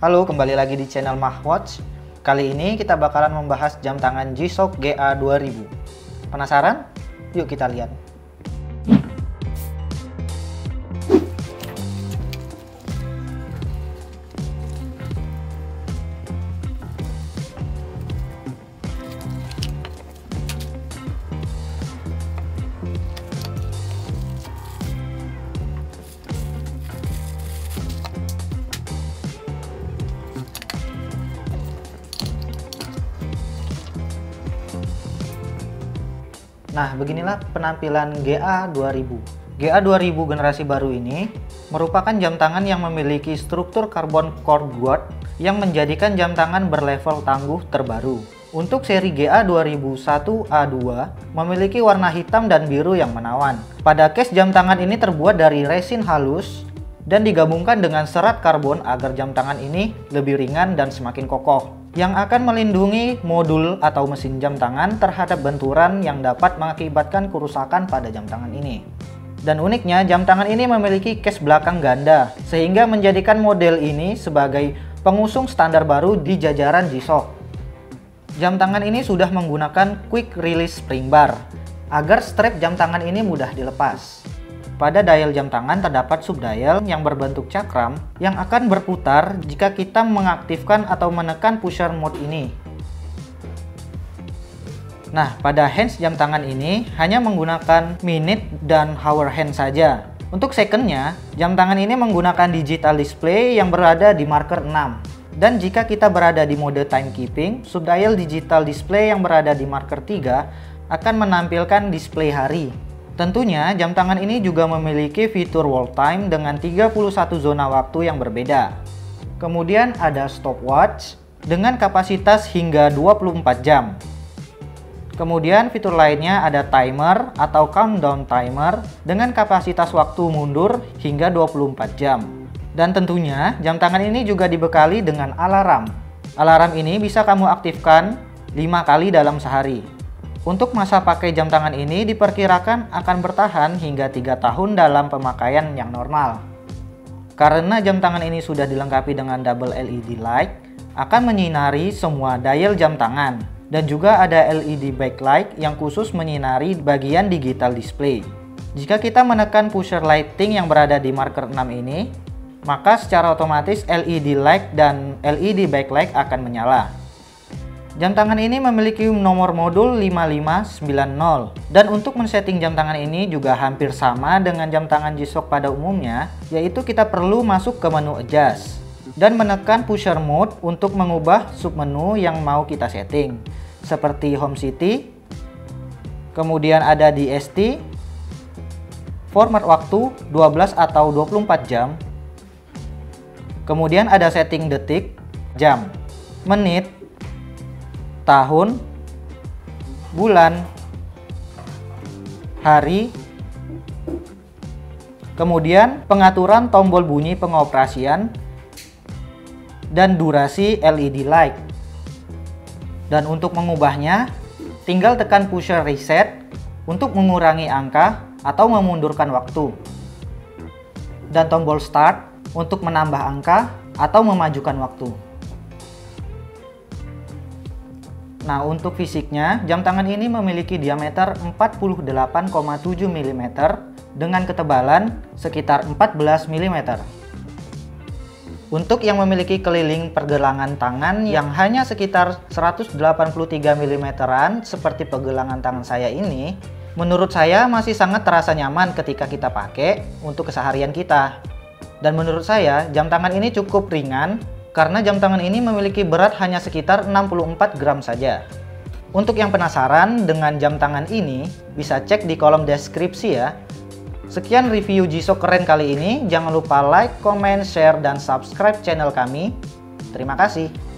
Halo, kembali lagi di channel Mahwatch. Kali ini kita bakalan membahas jam tangan G-Shock GA2000. Penasaran? Yuk kita lihat. Nah, beginilah penampilan GA2000. GA2000 generasi baru ini merupakan jam tangan yang memiliki struktur karbon core guard yang menjadikan jam tangan berlevel tangguh terbaru. Untuk seri GA2001A2 memiliki warna hitam dan biru yang menawan. Pada case jam tangan ini terbuat dari resin halus dan digabungkan dengan serat karbon agar jam tangan ini lebih ringan dan semakin kokoh, yang akan melindungi modul atau mesin jam tangan terhadap benturan yang dapat mengakibatkan kerusakan pada jam tangan ini. Dan uniknya, jam tangan ini memiliki case belakang ganda, sehingga menjadikan model ini sebagai pengusung standar baru di jajaran G-Shock. Jam tangan ini sudah menggunakan quick release spring bar, agar strap jam tangan ini mudah dilepas. Pada dial jam tangan terdapat subdial yang berbentuk cakram yang akan berputar jika kita mengaktifkan atau menekan pusher mode ini. Nah, pada hands jam tangan ini hanya menggunakan minute dan hour hand saja. Untuk secondnya, jam tangan ini menggunakan digital display yang berada di marker 6. Dan jika kita berada di mode timekeeping, subdial digital display yang berada di marker 3 akan menampilkan display hari. Tentunya, jam tangan ini juga memiliki fitur wall time dengan 31 zona waktu yang berbeda. Kemudian ada stopwatch dengan kapasitas hingga 24 jam. Kemudian fitur lainnya ada timer atau countdown timer dengan kapasitas waktu mundur hingga 24 jam. Dan tentunya, jam tangan ini juga dibekali dengan alarm. Alarm ini bisa kamu aktifkan 5 kali dalam sehari. Untuk masa pakai jam tangan ini diperkirakan akan bertahan hingga 3 tahun dalam pemakaian yang normal. Karena jam tangan ini sudah dilengkapi dengan double LED light, akan menyinari semua dial jam tangan. Dan juga ada LED backlight yang khusus menyinari bagian digital display. Jika kita menekan pusher lighting yang berada di marker 6 ini, maka secara otomatis LED light dan LED backlight akan menyala. Jam tangan ini memiliki nomor modul 5590, dan untuk men-setting jam tangan ini juga hampir sama dengan jam tangan G-Shock pada umumnya, yaitu kita perlu masuk ke menu adjust dan menekan pusher mode untuk mengubah submenu yang mau kita setting, seperti home city, kemudian ada DST, format waktu 12 atau 24 jam, kemudian ada setting detik, jam, menit, tahun, bulan, hari, kemudian pengaturan tombol bunyi pengoperasian, dan durasi LED light. Dan untuk mengubahnya, tinggal tekan pusher reset untuk mengurangi angka atau memundurkan waktu, dan tombol start untuk menambah angka atau memajukan waktu. Nah, untuk fisiknya, jam tangan ini memiliki diameter 48,7 mm dengan ketebalan sekitar 14 mm. Untuk yang memiliki keliling pergelangan tangan yang hanya sekitar 183 mm seperti pergelangan tangan saya ini, menurut saya masih sangat terasa nyaman ketika kita pakai untuk keseharian kita. Dan menurut saya, jam tangan ini cukup ringan karena jam tangan ini memiliki berat hanya sekitar 64 gram saja. Untuk yang penasaran dengan jam tangan ini, bisa cek di kolom deskripsi ya. Sekian review G-Shock keren kali ini. Jangan lupa like, comment, share, dan subscribe channel kami. Terima kasih.